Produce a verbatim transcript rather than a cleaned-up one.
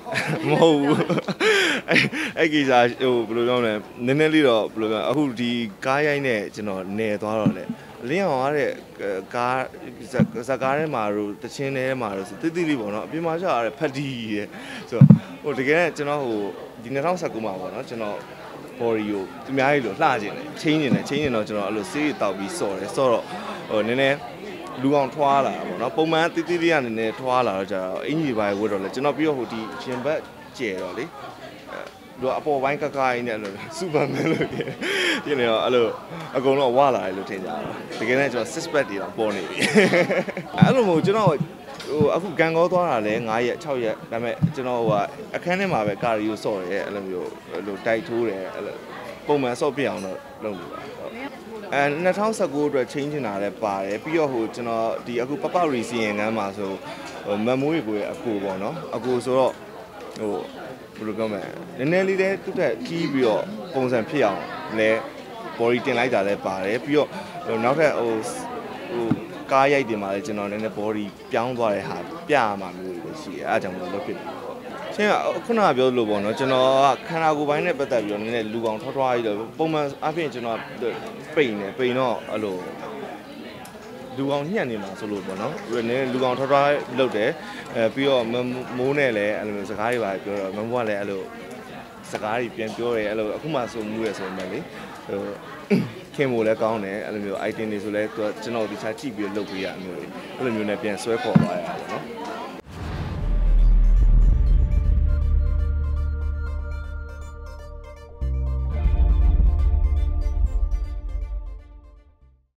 မဟုတ်ဘူးအဲ့အဲ့ကိစ္စဟိုဘယ်လိုပြောမလဲနည်းနည်းလေးတော့ဘယ်လိုပြောအခုဒီကားရိုက်နဲ့ကျွန်တော်နေသွားတော့လေလင်းအောင်ရတဲ့ကားဇကားထဲမှာတို့တချင်းထဲမှာတို့တိတိလေးပေါ့နော်အပြင်မှာကျရတဲ့ဖက်တီးရဲ့ဆိုတော့ဟိုတကယ်နဲ့ကျွန်တော်ဟိုဒီ၂၀၁၉မှာပေါ့နော်ကျွန်တော် body ကိုသူများကြီးလို့လှကျင်တယ်ချင်းကျင်တယ်ချင်းကျင်တော့ကျွန်တော်အဲ့လိုဆေးတောက်ပြီးစော့တယ်စော့တော့ဟိုနည်းနည်းလူအောင်ထွားလာတာပေါ့နော်ပုံမှန်တိတိလေးကနည်းနည်းထွားလာတော့ကြာအင်ကြီးပိုင်းဝတ်တော့လေကျွန်တော်ပြီးတော့ဟိုဒီရှင်ဘက်ကျဲတော့လေသူအပေါ်ပိုင်းကကိုင်းနဲ့အဲ့လိုစူပါမန်လို့ပြနေတော့အဲ့လိုအကုန်လုံးဝလာတယ်လို့ထင်ကြတာတကယ်နဲ့ကျွန်တော် six pack တွေတော့ပေါ်နေပြီအဲ့လိုမျိုးကျွန်တော်ဟိုအခုဂန်ကောသွားတာလဲ9ရက်6ရက်ဒါပေမဲ့ကျွန်တော်ဟိုအခန်းထဲမှာပဲကာရီကိုစော့ရဲအဲ့လိုမျိုးအဲ့လိုတိုက်ထိုးတယ်အဲ့လိုပုံမှန်စော့ပြအောင်တော့လုပ်နေပါအဲ၂၀၁၉အတွက် change နေတာလည်းပါတယ်ပြီးတော့ဟိုကျွန်တော်ဒီအခုပပရီစီရင်ကမ်းမှာဆိုဟိုမမိုးရီကိုရဲ့အကူပေါ့နော်အကူဆိုတော့ဟိုဘယ်လိုပြောမလဲနည်းနည်းလေးတည်းသူ့တက်ကြီးပြီးတော့ပုံစံဖြစ်အောင်လဲ body တင်လိုက်တာလည်းပါတယ်ပြီးတော့ဟိုနောက်ထပ်ဟိုဟိုကားရိုက်တင်မှာလည်းကျွန်တော်နည်းနည်း body ပြောင်းသွားတဲ့ဟာပြရမှာမျိုးတွေရှိတယ်အဲအကြောင်းလို့လုပ်ဖြစ်တယ်ချင်းခုနကပြောလို့ပေါ့နော်ကျွန်တော်ကခန္ဓာကိုယ်ပိုင်းနဲ့ပတ်သက်ပြီးတော့နည်းနည်းလူကောင်ထွားထွားကြီးတော့ပုံမှန်အပြင်ကျွန်တော်ပိန်နေပိန်တော့အဲ့လိုလူကောင်ညှက်နေမှာဆိုလို့ပေါ့နော်နည်းလူကောင်ထွားထွားလုပ်တယ်အဲပြီးတော့မိုးနဲ့လည်းအဲ့လိုစကားတွေပါပြောတော့မမိုးကလည်းအဲ့လိုစကားတွေပြန်ပြောတယ်အဲ့လိုအခုမှဆိုမှုရဆိုမှလေဟိုခင်မို့လည်းကောင်းတယ်အဲ့လိုမျိုး item တွေဆိုလဲသူကကျွန်တော်ဒီချာကြည့်ပြီးလုပ်ပေးရအမျိုးအဲ့လိုမျိုးနဲ့ပြန်ဆွဲခေါ်သွားရတာပေါ့နော်